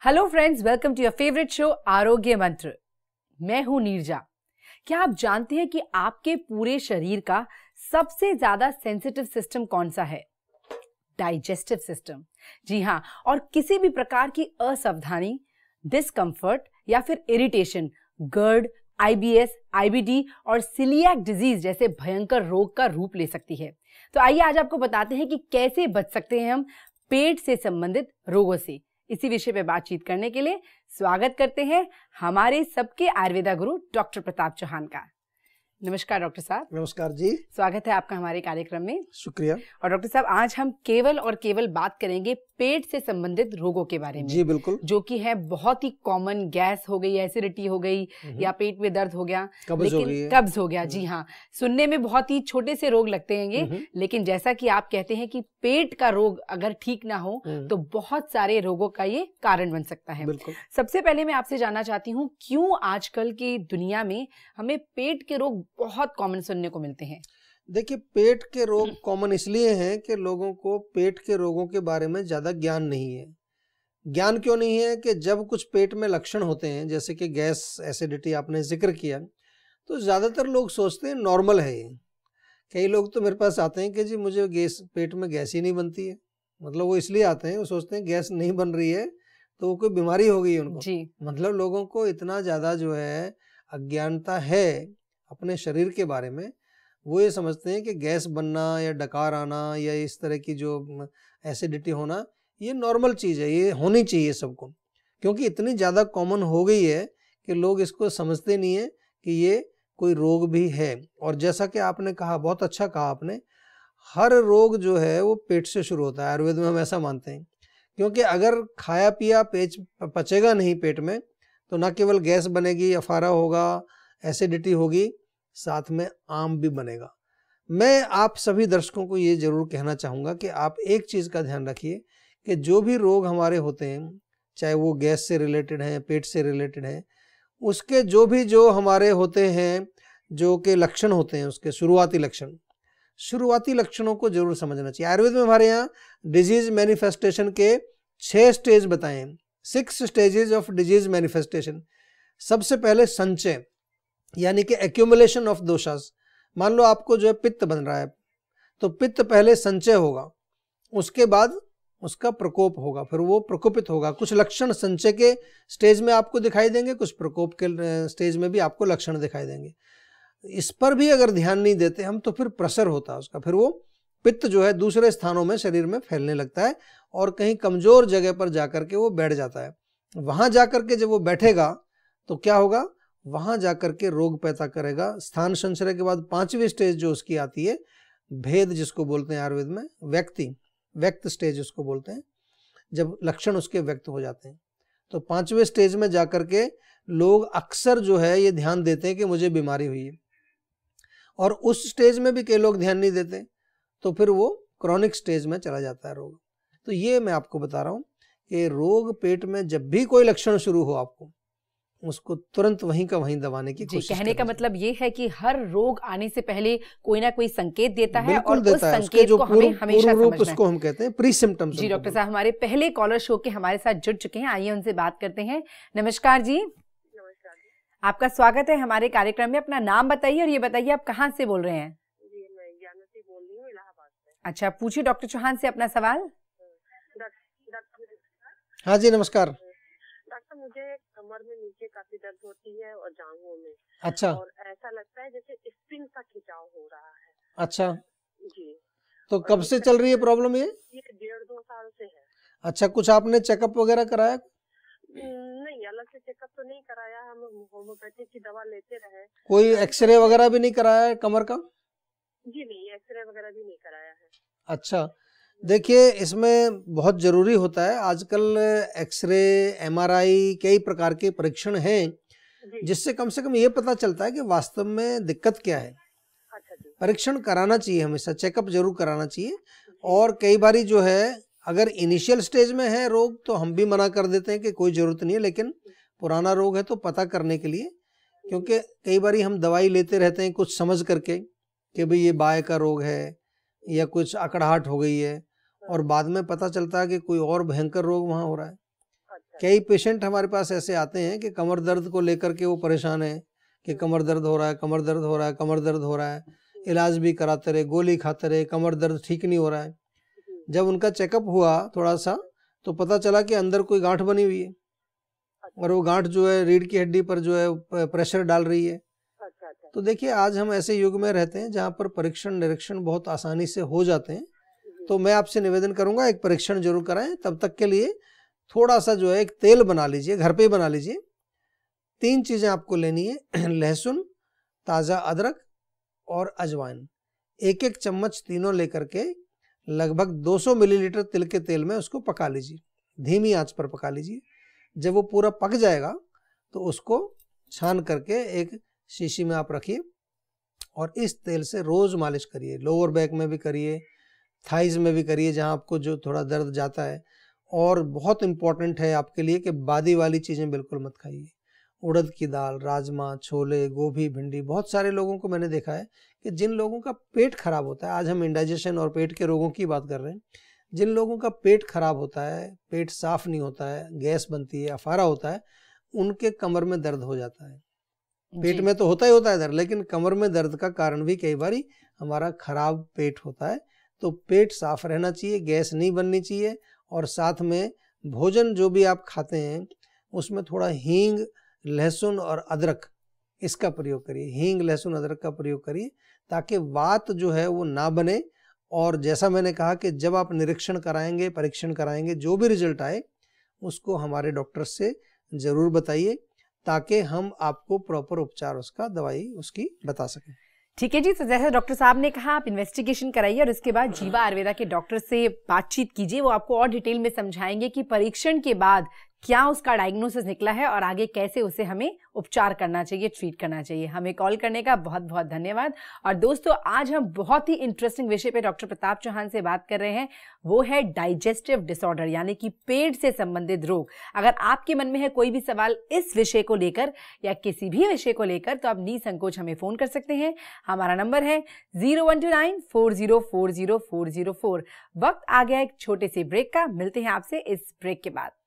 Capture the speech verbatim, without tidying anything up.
Hello friends, welcome to your favourite show Arogya Mantra. मैं हूं नीरजा। क्या आप जानते हैं कि आपके पूरे शरीर का सबसे ज्यादा सेंसिटिव सिस्टम कौन सा है? Digestive system. जी हाँ, और किसी भी प्रकार की असावधानी, डिस्कंफर्ट या फिर इरिटेशन गर्ड, आईबीएस, आईबीडी और सीलिएक डिजीज जैसे भयंकर रोग का रूप ले सकती है। तो आइए आज आपको बताते हैं कि कैसे बच सकते हैं हम पेट से संबंधित रोगों से। इसी विषय पे बातचीत करने के लिए स्वागत करते हैं हमारे सबके आयुर्वेदा गुरु डॉक्टर प्रताप चौहान का। नमस्कार डॉक्टर साहब। नमस्कार जी, स्वागत है आपका हमारे कार्यक्रम में। शुक्रिया। और डॉक्टर साहब, आज हम केवल और केवल बात करेंगे पेट से संबंधित रोगों के बारे में। जी बिल्कुल। जो कि है बहुत ही कॉमन, गैस हो गई, एसिडिटी हो गई या पेट में दर्द हो गया, कब्ज हो गई, कब्ज हो गया। जी हाँ, सुनने में बहुत ही छोटे से रोग लगते हैं ये, लेकिन जैसा कि आप कहते हैं कि पेट का रोग अगर ठीक ना हो तो बहुत सारे रोगों का ये कारण बन सकता है। सबसे पहले मैं आपसे जानना चाहती हूँ, क्यों आजकल की दुनिया में हमें पेट के रोग बहुत कॉमन सुनने को मिलते हैं? देखिए, पेट के रोग कॉमन इसलिए हैं कि लोगों को पेट के रोगों के बारे में ज्यादा ज्ञान नहीं है। ज्ञान क्यों नहीं है कि जब कुछ पेट में लक्षण होते हैं, जैसे कि गैस, एसिडिटी आपने जिक्र किया, तो ज्यादातर लोग सोचते हैं नॉर्मल है ये। कई लोग तो मेरे पास आते हैं कि जी मुझे गैस, पेट में गैस ही नहीं बनती है। मतलब वो इसलिए आते हैं, वो सोचते हैं गैस नहीं बन रही है तो वो कोई बीमारी हो गई उनको जी। मतलब लोगों को इतना ज्यादा जो है अज्ञानता है अपने शरीर के बारे में। वो ये समझते हैं कि गैस बनना या डकार आना या इस तरह की जो एसिडिटी होना ये नॉर्मल चीज़ है, ये होनी चाहिए सबको, क्योंकि इतनी ज़्यादा कॉमन हो गई है कि लोग इसको समझते नहीं है कि ये कोई रोग भी है। और जैसा कि आपने कहा, बहुत अच्छा कहा आपने, हर रोग जो है वो पेट से शुरू होता है। आयुर्वेद में हम ऐसा मानते हैं, क्योंकि अगर खाया पिया पेट पचेगा नहीं पेट में तो ना केवल गैस बनेगी, अफारा होगा, एसिडिटी होगी, साथ में आम भी बनेगा। मैं आप सभी दर्शकों को ये जरूर कहना चाहूँगा कि आप एक चीज़ का ध्यान रखिए कि जो भी रोग हमारे होते हैं, चाहे वो गैस से रिलेटेड हैं, पेट से रिलेटेड हैं, उसके जो भी जो हमारे होते हैं, जो के लक्षण होते हैं, उसके शुरुआती लक्षण शुरुआती लक्षणों को जरूर समझना चाहिए। आयुर्वेद में हमारे यहाँ डिजीज मैनिफेस्टेशन के छः स्टेज बताए हैं, six stages of disease manifestation. सबसे पहले संचय, यानी कि एक्यूमुलेशन ऑफ दोषास। मान लो आपको जो है पित्त बन रहा है, तो पित्त पहले संचय होगा, उसके बाद उसका प्रकोप होगा, फिर वो प्रकोपित होगा। कुछ लक्षण संचय के स्टेज में आपको दिखाई देंगे, कुछ प्रकोप के स्टेज में भी आपको लक्षण दिखाई देंगे। इस पर भी अगर ध्यान नहीं देते हम तो फिर प्रसर होता है उसका, फिर वो पित्त जो है दूसरे स्थानों में शरीर में फैलने लगता है और कहीं कमजोर जगह पर जाकर के वो बैठ जाता है। वहां जाकर के जब वो बैठेगा तो क्या होगा, वहां जाकर के रोग पैदा करेगा। स्थान संचय के बाद पांचवी स्टेज जो उसकी आती है, भेद जिसको बोलते हैं आयुर्वेद में, व्यक्ति व्यक्त स्टेज उसको बोलते हैं। जब लक्षण उसके व्यक्त हो जाते हैं तो पांचवें स्टेज में जाकर के लोग अक्सर जो है ये ध्यान देते हैं कि मुझे बीमारी हुई है, और उस स्टेज में भी कई लोग ध्यान नहीं देते, तो फिर वो क्रॉनिक स्टेज में चला जाता है रोग। तो ये मैं आपको बता रहा हूँ कि रोग पेट में जब भी कोई लक्षण शुरू हो, आपको उसको तुरंत वहीं का वहीं दबाने की कोशिश। कहने का मतलब ये है कि हर रोग आने से पहले कोई ना कोई संकेत देता है, और उस संकेत को हमें हमेशा समझना है। उसको हम कहते हैं प्री सिम्टम्स। जी डॉक्टर साहब, हमारे पहले कॉलर शो के हमारे साथ जुड़ चुके हैं, आइए उनसे बात करते हैं। नमस्कार जी। नमस्कार जी, आपका स्वागत है हमारे कार्यक्रम में। अपना नाम बताइए और ये बताइए आप कहाँ से बोल रहे हैं? जी मैं ज्ञानती बोल रही हूँ, इलाहाबाद से। अच्छा, पूछिए डॉक्टर चौहान से अपना सवाल। हाँ जी, नमस्कार डॉक्टर। मुझे कमर में नीचे काफी दर्द होती है और जांघों में। अच्छा। और ऐसा लगता है जैसे स्प्रिंग का खिंचाव हो रहा है। अच्छा जी। तो कब से चल रही है प्रॉब्लम ये? ये डेढ़ दो साल से है। अच्छा, कुछ आपने चेकअप वगैरह कराया? नहीं, अलग से चेकअप तो नहीं कराया, हम होम्योपैथिक की दवा लेते रहे। कोई एक्सरे वगैरह भी नहीं कराया है कमर का? जी नहीं, एक्सरे वगैरह भी नहीं कराया है। अच्छा, देखिए इसमें बहुत ज़रूरी होता है। आजकल एक्सरे, एमआरआई, कई प्रकार के परीक्षण हैं जिससे कम से कम ये पता चलता है कि वास्तव में दिक्कत क्या है। अच्छा जी। परीक्षण कराना चाहिए, हमेशा चेकअप जरूर कराना चाहिए। और कई बारी जो है अगर इनिशियल स्टेज में है रोग तो हम भी मना कर देते हैं कि कोई ज़रूरत नहीं है, लेकिन पुराना रोग है तो पता करने के लिए, क्योंकि कई बारी हम दवाई लेते रहते हैं कुछ समझ करके कि भाई ये बाय का रोग है या कुछ अकड़ाहट हो गई है, और बाद में पता चलता है कि कोई और भयंकर रोग वहाँ हो रहा है। कई पेशेंट हमारे पास ऐसे आते हैं कि कमर दर्द को लेकर के वो परेशान है कि कमर दर्द हो रहा है, कमर दर्द हो रहा है, कमर दर्द हो रहा है, इलाज भी कराते रहे, गोली खाते रहे, कमर दर्द ठीक नहीं हो रहा है। जब उनका चेकअप हुआ थोड़ा सा तो पता चला कि अंदर कोई गांठ बनी हुई है और वो गांठ जो है रीढ़ की हड्डी पर जो है प्रेशर डाल रही है। तो देखिए, आज हम ऐसे युग में रहते हैं जहाँ पर परीक्षण निरीक्षण बहुत आसानी से हो जाते हैं। तो मैं आपसे निवेदन करूंगा, एक परीक्षण जरूर कराएं। तब तक के लिए थोड़ा सा जो है एक तेल बना लीजिए, घर पे ही बना लीजिए। तीन चीजें आपको लेनी है, लहसुन, ताज़ा अदरक और अजवाइन। एक एक चम्मच तीनों लेकर के लगभग दो सौ मिलीलीटर तिल के तेल में उसको पका लीजिए, धीमी आंच पर पका लीजिए। जब वो पूरा पक जाएगा तो उसको छान करके एक शीशी में आप रखिए और इस तेल से रोज मालिश करिए। लोअर बैक में भी करिए, थाइज में भी करिए, जहां आपको जो थोड़ा दर्द जाता है। और बहुत इंपॉर्टेंट है आपके लिए कि बादी वाली चीजें बिल्कुल मत खाइए। उड़द की दाल, राजमा, छोले, गोभी, भिंडी। बहुत सारे लोगों को मैंने देखा है कि जिन लोगों का पेट खराब होता है, आज हम इंडाइजेशन और पेट के रोगों की बात कर रहे हैं, जिन लोगों का पेट खराब होता है, पेट साफ नहीं होता है, गैस बनती है, अफारा होता है, उनके कमर में दर्द हो जाता है। पेट में तो होता ही होता है दर्द, लेकिन कमर में दर्द का कारण भी कई बार हमारा खराब पेट होता है। तो पेट साफ रहना चाहिए, गैस नहीं बननी चाहिए। और साथ में भोजन जो भी आप खाते हैं उसमें थोड़ा हींग, लहसुन और अदरक इसका प्रयोग करिए। हींग, लहसुन, अदरक का प्रयोग करिए ताकि वात जो है वो ना बने। और जैसा मैंने कहा कि जब आप निरीक्षण कराएंगे, परीक्षण कराएंगे, जो भी रिजल्ट आए उसको हमारे डॉक्टर से ज़रूर बताइए ताकि हम आपको प्रॉपर उपचार, उसका दवाई उसकी बता सकें। ठीक है जी। तो जैसे डॉक्टर साहब ने कहा, आप इन्वेस्टिगेशन कराइए और इसके बाद जीवा आयुर्वेदा के डॉक्टर से बातचीत कीजिए। वो आपको और डिटेल में समझाएंगे कि परीक्षण के बाद क्या उसका डायग्नोसिस निकला है और आगे कैसे उसे हमें उपचार करना चाहिए, ट्रीट करना चाहिए। हमें कॉल करने का बहुत बहुत धन्यवाद। और दोस्तों, आज हम बहुत ही इंटरेस्टिंग विषय पे डॉक्टर प्रताप चौहान से बात कर रहे हैं। वो है डाइजेस्टिव डिसऑर्डर, यानी कि पेट से संबंधित रोग। अगर आपके मन में है कोई भी सवाल इस विषय को लेकर या किसी भी विषय को लेकर, तो आप निसंकोच हमें फोन कर सकते हैं। हमारा नंबर है zero one two nine four zero four zero four zero four. वक्त आ गया एक छोटे से ब्रेक का। मिलते हैं आपसे इस ब्रेक के बाद।